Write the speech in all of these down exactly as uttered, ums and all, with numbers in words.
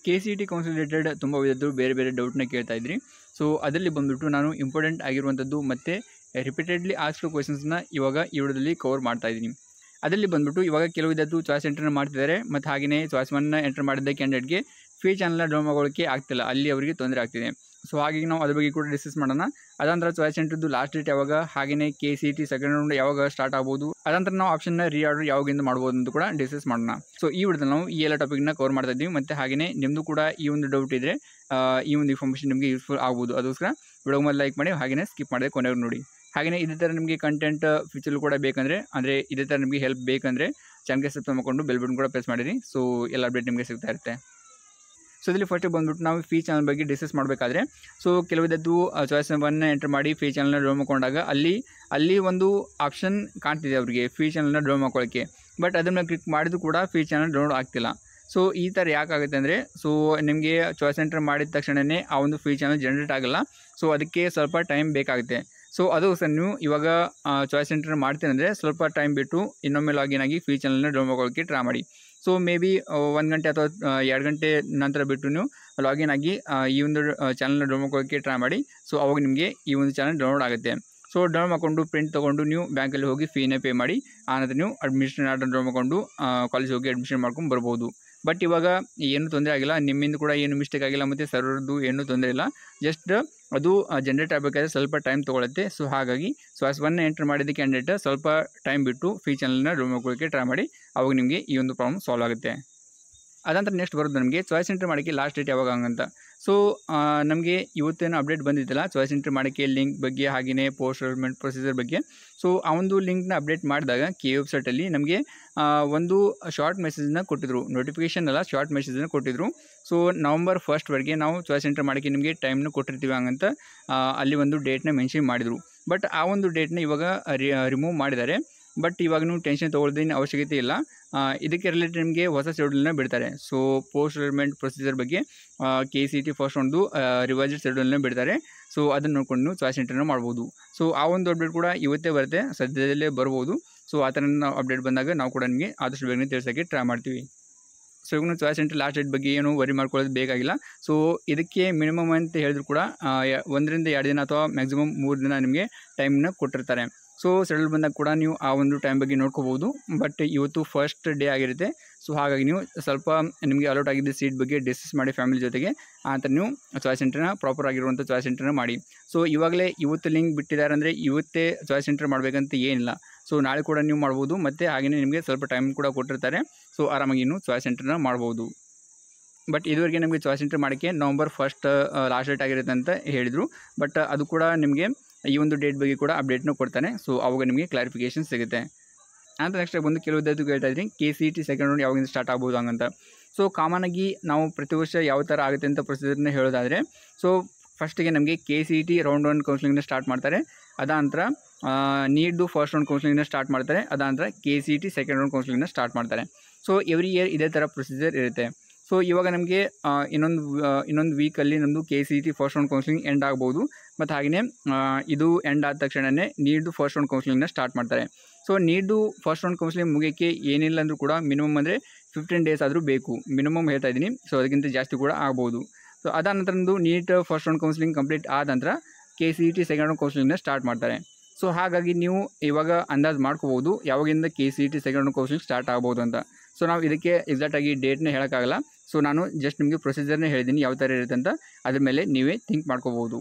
K C T council related ತುಂಬ ವಿಧದ್ದು ಬೇರೆ ಬೇರೆ ಡೌಟ್ನ ಕೇಳ್ತಾ ಇದ್ರಿ. ಸೊ ಅದರಲ್ಲಿ ಬಂದುಬಿಟ್ಟು ನಾನು ಇಂಪಾರ್ಟೆಂಟ್ ಆಗಿರುವಂಥದ್ದು ಮತ್ತು ರಿಪೀಟೆಡ್ಲಿ ಆಸ್ಕ್ಡ್ ಕ್ವೆಶನ್ಸ್ನ ಇವಾಗ ಈ ವಿಡಿಯೋದಲ್ಲಿ ಕವರ್ ಮಾಡ್ತಾ ಇದ್ದೀನಿ. ಅದರಲ್ಲಿ ಬಂದುಬಿಟ್ಟು ಇವಾಗ ಕೆಲವು ವಿಧದ್ದು ಚಾಯ್ಸ್ ಎಂಟ್ರನ್ನ ಮಾಡ್ತಿದ್ದಾರೆ ಮತ್ತು ಹಾಗೆಯೇ ಚಾಯ್ಸ್ ಒನ್ನ ಎಂಟರ್ ಮಾಡಿದ್ದ ಕ್ಯಾಂಡಿಡೇಟ್ಗೆ ಫೀ ಚಾನಲ್ನ ಡೌನ್ ಮಾಡ್ಕೊಳ್ಳೋಕ್ಕೆ ಆಗ್ತಿಲ್ಲ, ಅಲ್ಲಿ ಅವರಿಗೆ ತೊಂದರೆ ಆಗ್ತಿದೆ. ಸೊ ಹಾಗಾಗಿ ನಾವು ಅದ್ರ ಬಗ್ಗೆ ಕೂಡ ಡಿಸ್ಕಸ್ ಮಾಡೋಣ. ಅದಂತರ ಚಾಯ್ಸ್ ಎಂಟ್ರದ್ದು ಲಾಸ್ಟ್ ಡೇಟ್ ಯಾವಾಗ, ಹಾಗೆಯೇ K C T second round ಯಾವಾಗ ಸ್ಟಾರ್ಟ್ ಆಗ್ಬೋದು, ಅದಂತರ ನಾವು ಆಪ್ಷನ್ನ ರೀ ಆರ್ಡರ್ ಯಾವಾಗಿಂದ ಮಾಡ್ಬೋದು ಅಂತ ಕೂಡ ಡಿಸ್ಕಸ್ ಮಾಡೋಣ. ಸೊ ಈ ವಿಡಿಯೋದಲ್ಲಿ ನಾವು ಈ ಎಲ್ಲ ಟಾಪಿಕ್ನ ಕವರ್ ಮಾಡ್ತಾ ಇದ್ದೀವಿ. ಮತ್ತು ಹಾಗೆಯೇ ನಿಮ್ಮದು ಕೂಡ ಈ ಒಂದು ಡೌಟ್ ಇದ್ದರೆ ಈ ಒಂದು ಇನ್ಫಾರ್ಮೇಷನ್ ನಿಮಗೆ ಯೂಸ್ಫುಲ್ ಆಗ್ಬೋದು. ಅದಕ್ಕೋಸ್ಕರ ವಿಡಿಯೋ ಮೇಲೆ ಲೈಕ್ ಮಾಡಿ ಹಾಗೆಯೇ ಸ್ಕಿಪ್ ಮಾಡಿದೆ ಕೊನೆಗೂ ನೋಡಿ. ಹಾಗೆಯೇ ಇದೇ ಥರ ನಿಮಗೆ ಕಂಟೆಂಟ್ ಫ್ಯೂಚರ್ ಕೂಡ ಬೇಕಂದರೆ ಅಂದರೆ ಇದೇ ಥರ ನಿಮಗೆ ಹೆಲ್ಪ್ ಬೇಕಂದರೆ ಚಾನಲ್ಗೆ ಸಬ್ಸ್ಕ್ರೈಬ್ ಮಾಡಿಕೊಂಡು ಬೆಲ್ ಬಟನ್ ಕೂಡ ಪ್ರೆಸ್ ಮಾಡಿರಿ. ಸೊ ಎಲ್ಲ ಅಪ್ಡೇಟ್ ನಿಮಗೆ ಸಿಗ್ತಾ ಇರುತ್ತೆ. ಸೊ ಇದರಲ್ಲಿ ಫಸ್ಟ್ ಬಂದುಬಿಟ್ಟು ನಾವು ಫೀ ಚಾನಲ್ ಬಗ್ಗೆ ಡಿಸ್ಕಸ್ ಮಾಡಬೇಕಾದ್ರೆ ಸೊ ಕೆಲವಿದದ್ದು ಚಾಯ್ಸ್ ಒನ್ನ ಎಂಟರ್ ಮಾಡಿ ಫೀ ಚಾನಲ್ನ ಡ್ರಾ ಮಾಡ್ಕೊಂಡಾಗ ಅಲ್ಲಿ ಅಲ್ಲಿ ಒಂದು ಆಪ್ಷನ್ ಕಾಣ್ತಿದೆ ಅವರಿಗೆ ಫೀ ಚಾನಲ್ನ ಡ್ರಾ ಮಾಡ್ಕೊಳ್ಳೋಕ್ಕೆ. ಬಟ್ ಅದನ್ನು ಕ್ಲಿಕ್ ಮಾಡಿದ್ರು ಕೂಡ ಫೀ ಚಾನಲ್ ಡೌನ್ಲೋಡ್ ಆಗ್ತಿಲ್ಲ. ಸೊ ಈ ಥರ ಯಾಕಾಗುತ್ತೆ ಅಂದರೆ ಸೊ ನಿಮಗೆ ಚಾಯ್ಸ್ ಎಂಟರ್ ಮಾಡಿದ ತಕ್ಷಣವೇ ಆ ಒಂದು ಫೀ ಚಾನಲ್ ಜನ್ರೇಟ್ ಆಗೋಲ್ಲ. ಸೊ ಅದಕ್ಕೆ ಸ್ವಲ್ಪ ಟೈಮ್ ಬೇಕಾಗುತ್ತೆ. ಸೊ ಅದು ಸಹ ನೀವು ಇವಾಗ ಚಾಯ್ಸ್ ಎಂಟರ್ ಮಾಡ್ತೀನಿ ಅಂದರೆ ಸ್ವಲ್ಪ ಟೈಮ್ ಬಿಟ್ಟು ಇನ್ನೊಮ್ಮೆ ಲಾಗಿನ್ ಆಗಿ ಫೀ ಚಾನಲ್ನ ಡೌನ್ ಮಾಡ್ಕೊಳ್ಳೋಕ್ಕೆ ಟ್ರೈ ಮಾಡಿ. ಸೊ ಮೇ ಬಿ ಒಂದು ಗಂಟೆ ಅಥವಾ ಎರಡು ಗಂಟೆ ನಂತರ ಬಿಟ್ಟು ನೀವು ಲಾಗಿನ್ ಆಗಿ ಈ ಒಂದು ಚಾನಲ್ನ ಡೌನ್ ಮಾಡ್ಕೊಳ್ಳೋಕ್ಕೆ ಟ್ರೈ ಮಾಡಿ. ಸೊ ಅವಾಗ ನಿಮಗೆ ಈ ಒಂದು ಚಾನಲ್ ಡೌನ್ಲೋಡ್ ಆಗುತ್ತೆ. ಸೊ ಡೌನ್ ಮಾಡಿಕೊಂಡು ಪ್ರಿಂಟ್ ತೊಗೊಂಡು ನೀವು ಬ್ಯಾಂಕಲ್ಲಿ ಹೋಗಿ ಫೀನೇ ಪೇ ಮಾಡಿ ಆನಂತರ ನೀವು ಅಡ್ಮಿಷನ್ ಆರ್ಡರ್ ಡೌನ್ ಮಾಡಿಕೊಂಡು ಕಾಲೇಜ್ ಹೋಗಿ ಅಡ್ಮಿಷನ್ ಮಾಡ್ಕೊಂಡು ಬರ್ಬೋದು. ಬಟ್ ಇವಾಗ ಏನೂ ತೊಂದರೆ ಆಗಿಲ್ಲ, ನಿಮ್ಮಿಂದ ಕೂಡ ಏನು ಮಿಸ್ಟೇಕ್ ಆಗಿಲ್ಲ ಮತ್ತು ಸರ್ವರ್ದು ಏನೂ ತೊಂದರೆ ಇಲ್ಲ. ಜಸ್ಟ್ ಅದು ಜನ್ರೇಟ್ ಆಗಬೇಕಾದ್ರೆ ಸ್ವಲ್ಪ ಟೈಮ್ ತೊಗೊಳುತ್ತೆ. ಸೊ ಹಾಗಾಗಿ ಚಾಯ್ಸ್ ಒನ್ನ ಎಂಟರ್ ಮಾಡಿದ ಕ್ಯಾಂಡಿಡೇಟ್ ಸ್ವಲ್ಪ ಟೈಮ್ ಬಿಟ್ಟು ಫೀ ಚಾನಲ್ನ ಡೌನ್ ಮಾಡ್ಕೊಳ್ಳೋಕ್ಕೆ ಟ್ರೈ ಮಾಡಿ. ಅವಾಗ ನಿಮಗೆ ಈ ಒಂದು ಪ್ರಾಬ್ಲಮ್ ಸಾಲ್ವ್ ಆಗುತ್ತೆ. ಅದಂತರ ನೆಕ್ಸ್ಟ್ ಬರೋದು ನಮಗೆ ಚಾಯ್ಸ್ ಎಂಟ್ರಿ ಮಾಡೋಕ್ಕೆ ಲಾಸ್ಟ್ ಡೇಟ್ ಯಾವಾಗ ಹಂಗಂತ. ಸೊ ನಮಗೆ ಇವತ್ತೇನು ಅಪ್ಡೇಟ್ ಬಂದಿದ್ದಲ್ಲ ಚಾಯ್ಸ್ ಎಂಟ್ರಿ ಮಾಡೋಕ್ಕೆ ಲಿಂಕ್ ಬಗ್ಗೆ ಹಾಗೆಯೇ ಪೋಸ್ಟ್ ಅಲಾಟ್ಮೆಂಟ್ ಪ್ರೊಸೀಜರ್ ಬಗ್ಗೆ. ಸೊ ಆ ಒಂದು ಲಿಂಕ್ನ ಅಪ್ಡೇಟ್ ಮಾಡಿದಾಗ ಕೆ ವೆಬ್ಸೈಟಲ್ಲಿ ನಮಗೆ ಒಂದು ಶಾರ್ಟ್ ಮೆಸೇಜನ್ನ ಕೊಟ್ಟಿದ್ರು, ನೋಟಿಫಿಕೇಷನ್ ಅಲ್ಲ ಶಾರ್ಟ್ ಮೆಸೇಜನ್ನು ಕೊಟ್ಟಿದ್ರು. ಸೊ ನವಂಬರ್ ಫಸ್ಟ್ವರೆಗೆ ನಾವು ಚಾಯ್ಸ್ ಎಂಟ್ರಿ ಮಾಡೋಕ್ಕೆ ನಿಮಗೆ ಟೈಮ್ನ ಕೊಟ್ಟಿರ್ತೀವಿ ಹಂಗಂತ ಅಲ್ಲಿ ಒಂದು ಡೇಟ್ನ ಮೆನ್ಷನ್ ಮಾಡಿದರು. ಬಟ್ ಆ ಒಂದು ಡೇಟ್ನ ಇವಾಗ ರಿಮೂವ್ ಮಾಡಿದ್ದಾರೆ. ಬಟ್ ಇವಾಗ ನೀವು ಟೆನ್ಷನ್ ತೊಗೊಳ್ದೇನು ಅವಶ್ಯಕತೆ ಇಲ್ಲ. ಇದಕ್ಕೆ ರಿಲೇಟೆಡ್ ನಿಮಗೆ ಹೊಸ ಶೆಡ್ಯೂಲ್ನ ಬಿಡ್ತಾರೆ. ಸೊ ಪೋಸ್ಟ್ ಅಲಾಟ್ಮೆಂಟ್ ಪ್ರೊಸೀಜರ್ ಬಗ್ಗೆ ಕೆ ಸಿ ಟಿ ಫಸ್ಟ್ ಒಂದು ರಿವೈಸ್ಡ್ ಶೆಡ್ಯೂಲ್ನ ಬಿಡ್ತಾರೆ. ಸೊ ಅದನ್ನು ನೋಡ್ಕೊಂಡು ನೀವು ಚಾಯ್ಸ್ ಎಂಟ್ರಿನ ಮಾಡ್ಬೋದು. ಸೊ ಆ ಒಂದು ಅಪ್ಡೇಟ್ ಕೂಡ ಇವತ್ತೇ ಬರುತ್ತೆ, ಸದ್ಯದಲ್ಲೇ ಬರ್ಬೋದು. ಸೊ ಆ ಥರ ನಾವು ಅಪ್ಡೇಟ್ ಬಂದಾಗ ನಾವು ಕೂಡ ನಿಮಗೆ ಆದಷ್ಟು ಬೇಗನೆ ತಿಳಿಸೋಕ್ಕೆ ಟ್ರೈ ಮಾಡ್ತೀವಿ. ಸೊ ಇವಾಗ ನೀವು ಚಾಯ್ಸ್ ಎಂಟ್ರಿ ಲಾಸ್ಟ್ ಡೇಟ್ ಬಗ್ಗೆ ಏನು ವರಿ ಮಾಡ್ಕೊಳ್ಳೋದು ಬೇಕಾಗಿಲ್ಲ. ಸೊ ಇದಕ್ಕೆ ಮಿನಿಮಮ್ ಅಂತ ಹೇಳಿದ್ರು ಕೂಡ ಒಂದರಿಂದ ಎರಡು ದಿನ ಅಥವಾ ಮ್ಯಾಕ್ಸಿಮಮ್ ಮೂರು ದಿನ ನಿಮಗೆ ಟೈಮ್ನ ಕೊಟ್ಟಿರ್ತಾರೆ. ಸೊ ಶೆಡ್ಯೂಲ್ ಬಂದಾಗ ಕೂಡ ನೀವು ಆ ಒಂದು ಟೈಮ್ ಬಗ್ಗೆ ನೋಡ್ಕೋಬೋದು. ಬಟ್ ಇವತ್ತು ಫಸ್ಟ್ ಡೇ ಆಗಿರುತ್ತೆ. ಸೊ ಹಾಗಾಗಿ ನೀವು ಸ್ವಲ್ಪ ನಿಮಗೆ ಅಲೌಟ್ ಆಗಿದ್ದ ಸೀಟ್ ಬಗ್ಗೆ ಡಿಸ್ಕಸ್ ಮಾಡಿ ಫ್ಯಾಮಿಲಿ ಜೊತೆಗೆ ಅಂತ ನೀವು ಚಾಯ್ಸ್ ಎಂಟ್ರಿನ ಪ್ರಾಪರ್ ಆಗಿರುವಂಥ ಚಾಯ್ಸ್ ಎಂಟ್ರಿನ ಮಾಡಿ. ಸೊ ಇವಾಗಲೇ ಇವತ್ತು ಲಿಂಕ್ ಬಿಟ್ಟಿದ್ದಾರೆ ಅಂದರೆ ಇವತ್ತೇ ಚಾಯ್ಸ್ ಎಂಟ್ರಿ ಮಾಡಬೇಕಂತ ಏನಿಲ್ಲ. ಸೊ ನಾಳೆ ಕೂಡ ನೀವು ಮಾಡ್ಬೋದು ಮತ್ತು ಹಾಗೆಯೇ ನಿಮಗೆ ಸ್ವಲ್ಪ ಟೈಮ್ ಕೂಡ ಕೊಟ್ಟಿರ್ತಾರೆ. ಸೊ ಆರಾಮಾಗಿ ನೀವು ಚಾಯ್ಸ್ ಎಂಟ್ರಿನ ಮಾಡ್ಬೋದು. ಬಟ್ ಇದುವರೆಗೆ ನಮಗೆ ಚಾಯ್ಸ್ ಎಂಟ್ರಿ ಮಾಡೋಕ್ಕೆ ನವಂಬರ್ ಫಸ್ಟ್ ಲಾಸ್ಟ್ ಡೇಟ್ ಆಗಿರುತ್ತೆ ಅಂತ ಹೇಳಿದರು. ಬಟ್ ಅದು ಕೂಡ ನಿಮಗೆ ಈ ಒಂದು ಡೇಟ್ ಬಗ್ಗೆ ಕೂಡ ಅಪ್ಡೇಟ್ನ ಕೊಡ್ತಾನೆ. ಸೊ ಅವಾಗ ನಿಮಗೆ ಕ್ಲಾರಿಫಿಕೇಷನ್ ಸಿಗುತ್ತೆ. ಅಂತ ನೆಕ್ಸ್ಟ್ ಬಂದು ಕೆಲವು ವಿದ್ಯಾರ್ಥಿ ಕೇಳ್ತಾ ಇದ್ದೀನಿ K C T second round ಯಾವಾಗಿಂದ ಸ್ಟಾರ್ಟ್ ಆಗ್ಬೋದು ಹಂಗಂತ. ಸೊ ಕಾಮನಾಗಿ ನಾವು ಪ್ರತಿ ವರ್ಷ ಯಾವ ಥರ ಆಗುತ್ತೆ ಅಂತ ಪ್ರೊಸೀಜರ್ನ ಹೇಳೋದಾದರೆ ಸೊ ಫಸ್ಟಿಗೆ ನಮಗೆ K C T round one ಕೌನ್ಸಿಲಿಂಗ್ನ ಸ್ಟಾರ್ಟ್ ಮಾಡ್ತಾರೆ. ಅದಾನಂತರ ನೀಡ್ದು ಫಸ್ಟ್ ರೌಂಡ್ ಕೌನ್ಸಿಲಿಂಗ್ನ ಸ್ಟಾರ್ಟ್ ಮಾಡ್ತಾರೆ. ಅದಾನಂತರ K C T second round ಕೌನ್ಸಿಲಿಂಗ್ನ ಸ್ಟಾರ್ಟ್ ಮಾಡ್ತಾರೆ. ಸೊ ಎವ್ರಿ ಇಯರ್ ಇದೇ ಥರ ಪ್ರೊಸೀಜರ್ ಇರುತ್ತೆ. ಸೊ ಇವಾಗ ನಮಗೆ ಇನ್ನೊಂದು ಇನ್ನೊಂದು ವೀಕಲ್ಲಿ ನಮ್ಮದು K C T first round counselling end ಆಗ್ಬೋದು. ಮತ್ತು ಹಾಗೆಯೇ ಇದು ಎಂಡ್ ಆದ ತಕ್ಷಣವೇ ನೀಡ್ದು ಫಸ್ಟ್ ರೌಂಡ್ ಕೌನ್ಸಿಲಿಂಗ್ನ ಸ್ಟಾರ್ಟ್ ಮಾಡ್ತಾರೆ. ಸೊ ನೀಡ್ದು ಫಸ್ಟ್ ರೌಂಡ್ ಕೌನ್ಸಿಲಿಂಗ್ ಮುಗಿಯೋಕ್ಕೆ ಏನಿಲ್ಲ ಅಂದರೂ ಕೂಡ ಮಿನಿಮಮ್ ಅಂದರೆ ಫಿಫ್ಟೀನ್ ಡೇಸ್ ಆದರೂ ಬೇಕು, ಮಿನಿಮಮ್ ಹೇಳ್ತಾ ಇದ್ದೀನಿ. ಸೊ ಅದಕ್ಕಿಂತ ಜಾಸ್ತಿ ಕೂಡ ಆಗ್ಬೋದು. ಸೊ ಅದಾದ ನಂತರ ನಮ್ಮದು NEET first round counselling complete ಆದ ನಂತರ K C T second round ಕೌನ್ಸಿಲಿಂಗ್ನ ಸ್ಟಾರ್ಟ್ ಮಾಡ್ತಾರೆ. ಸೊ ಹಾಗಾಗಿ ನೀವು ಇವಾಗ ಅಂದಾಜು ಮಾಡ್ಕೋಬೋದು ಯಾವಾಗಿಂದ K C T second round counselling start ಆಗ್ಬೋದು ಅಂತ. ಸೊ ನಾವು ಇದಕ್ಕೆ ಎಕ್ಸಾಕ್ಟಾಗಿ ಡೇಟ್ನ ಹೇಳೋಕ್ಕಾಗಲ್ಲ. ಸೊ ನಾನು ಜಸ್ಟ್ ನಿಮಗೆ ಪ್ರೊಸೀಜರ್ನೇ ಹೇಳಿದ್ದೀನಿ ಯಾವ ಥರ ಇರುತ್ತೆ ಅಂತ, ಅದ್ರ ಮೇಲೆ ನೀವೇ ಥಿಂಕ್ ಮಾಡ್ಕೋಬೋದು.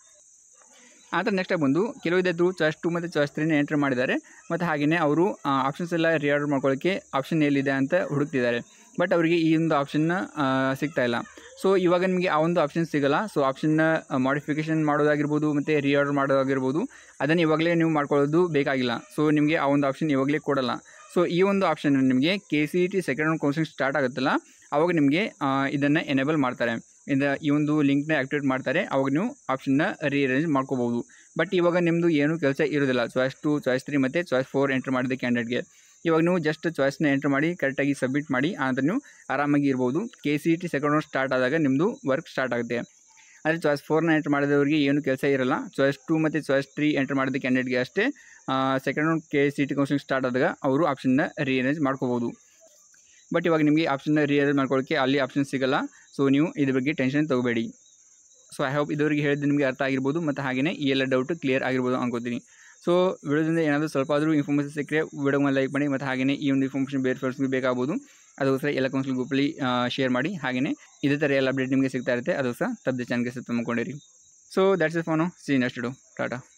ಆ ಥರ ನೆಕ್ಸ್ಟ್ ಬಂದು ಕೆಲವು ವಿದ್ಯಾರ್ಥಿಗಳು ಚಾಯ್ಸ್ ಟು ಮತ್ತು ಚಾಯ್ಸ್ ತ್ರೀನ ಎಂಟ್ರ್ ಮಾಡಿದ್ದಾರೆ. ಮತ್ತು ಹಾಗೆಯೇ ಅವರು ಆಪ್ಷನ್ಸ್ ಎಲ್ಲ ರಿಆರ್ಡರ್ ಮಾಡ್ಕೊಳ್ಳೋಕ್ಕೆ ಆಪ್ಷನ್ ಎಲ್ಲಿದೆ ಅಂತ ಹುಡುಕ್ತಿದ್ದಾರೆ. ಬಟ್ ಅವರಿಗೆ ಈ ಒಂದು ಆಪ್ಷನ್ನ ಸಿಗ್ತಾಯಿಲ್ಲ. ಸೊ ಇವಾಗ ನಿಮಗೆ ಆ ಒಂದು ಆಪ್ಷನ್ ಸಿಗೋಲ್ಲ. ಸೊ ಆಪ್ಷನ್ನ ಮಾಡಿಫಿಕೇಷನ್ ಮಾಡೋದಾಗಿರ್ಬೋದು ಮತ್ತು ರಿಆರ್ಡರ್ ಮಾಡೋದಾಗಿರ್ಬೋದು ಅದನ್ನು ಇವಾಗಲೇ ನೀವು ಮಾಡ್ಕೊಳ್ಳೋದು ಬೇಕಾಗಿಲ್ಲ. ಸೊ ನಿಮಗೆ ಆ ಒಂದು ಆಪ್ಷನ್ ಇವಾಗಲೇ ಕೊಡಲ್ಲ. ಸೊ ಈ ಒಂದು ಆಪ್ಷನ್ ನಿಮಗೆ K C T second round counselling start ಆಗುತ್ತಲ್ಲ ಅವಾಗ ನಿಮಗೆ ಇದನ್ನು ಎನೇಬಲ್ ಮಾಡ್ತಾರೆ. ಇಂದ ಈ ಒಂದು ಲಿಂಕ್ನ ಆ್ಯಕ್ಟಿವೇಟ್ ಮಾಡ್ತಾರೆ. ಅವಾಗ ನೀವು ಆಪ್ಷನ್ನ ರೀಅರೇಂಜ್ ಮಾಡ್ಕೋಬೋದು. ಬಟ್ ಇವಾಗ ನಿಮ್ಮದು ಏನೂ ಕೆಲಸ ಇರೋದಿಲ್ಲ. ಚಾಯ್ಸ್ ಟು ಚಾಯ್ಸ್ ತ್ರೀ ಮತ್ತು ಚಾಯ್ಸ್ ಫೋರ್ ಎಂಟ್ರ್ ಮಾಡಿದ ಕ್ಯಾಂಡಿಡೇಟ್ಗೆ ಇವಾಗ ನೀವು ಜಸ್ಟ್ ಚಾಯ್ಸ್ನ ಎಂಟ್ರ್ ಮಾಡಿ ಕರೆಕ್ಟಾಗಿ ಸಬ್ಮಿಟ್ ಮಾಡಿ ಆನಂತರ ನೀವು ಆರಾಮಾಗಿ ಇರ್ಬೋದು. K C T second round start ಆದಾಗ ನಿಮ್ಮದು ವರ್ಕ್ ಸ್ಟಾರ್ಟ್ ಆಗುತ್ತೆ. ಆದರೆ ಚಾಯ್ಸ್ ಫೋರ್ನ ಎಂಟ್ರ್ ಮಾಡಿದವರಿಗೆ ಏನು ಕೆಲಸ ಇರಲ್ಲ. ಚಾಯ್ಸ್ ಟು ಮತ್ತು ಚಾಯ್ಸ್ ತ್ರೀ ಎಂಟ್ರ್ ಮಾಡಿದ ಕ್ಯಾಂಡಿಡೇಟ್ಗೆ ಅಷ್ಟೇ second round K C T counselling start ಆದಾಗ ಅವರು ಆಪ್ಷನ್ನ ರೀಅರೇಂಜ್ ಮಾಡ್ಕೋಬೋದು. ಬಟ್ ಇವಾಗ ನಿಮಗೆ ಆಪ್ಷನ್ನ ರೀಅರೇಂಜ್ ಮಾಡ್ಕೊಳ್ಳೋಕ್ಕೆ ಅಲ್ಲಿ ಆಪ್ಷನ್ ಸಿಗೋಲ್ಲ. ಸೊ ನೀವು ಇದ್ರ ಬಗ್ಗೆ ಟೆನ್ಷನ್ ತೊಗೋಬೇಡಿ. ಸೊ ಐ ಹೋಪ್ ಇದುವರೆಗೆ ಹೇಳಿದ್ದು ನಿಮಗೆ ಅರ್ಥ ಆಗಿರ್ಬೋದು ಮತ್ತು ಹಾಗೆಯೇ ಈ ಎಲ್ಲ ಡೌಟು ಕ್ಲಿಯರ್ ಆಗಿರ್ಬೋದು ಅನ್ಕೋತೀನಿ. ಸೊ ವಿಡಿಯೋದಿಂದ ಏನಾದರೂ ಸ್ವಲ್ಪ ಆದರೂ ಇನ್ಫಾರ್ಮೇಷನ್ ಸಿಕ್ಕರೆ ವಿಡಿಯೋಗೆ ಲೈಕ್ ಮಾಡಿ ಮತ್ತು ಹಾಗೆಯೇ ಈ ಒಂದು ಇನ್ಫಾರ್ಮೇಷನ್ ಬೇರೆ ಫ್ರೆಂಡ್ಸ್ಗೆ ಬೇಕಾಗ್ಬೋದು, ಅದಕ್ಕೋಸ್ಕರ ಎಲ್ಲ ಕೌನ್ಸಿಲ್ ಗ್ರೂಪಲ್ಲಿ ಶೇರ್ ಮಾಡಿ. ಹಾಗೆಯೇ ಇದೇ ಥರ ಎಲ್ಲ ಅಪ್ಡೇಟ್ ನಿಮಗೆ ಸಿಗ್ತಾ ಇರುತ್ತೆ, ಅದಕ್ಕೋಸ್ಕರ ತಪ್ಪದೆ ಚಾನಲ್ಗೆ ಸಬ್ಸ್ಕ್ರೈಬ್ ಮಾಡ್ಕೊಂಡಿರಿ. So that's it for now, see next video, Tata.